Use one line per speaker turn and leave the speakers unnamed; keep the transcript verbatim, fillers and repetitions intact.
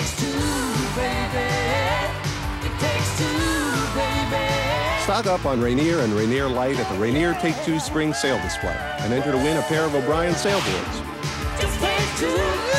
takes two, baby. It takes two, baby.
Stock up on Rainier and Rainier Light at the Rainier Take Two Spring Sale Display and enter to win a pair of O'Brien Sailboards.
Just take two.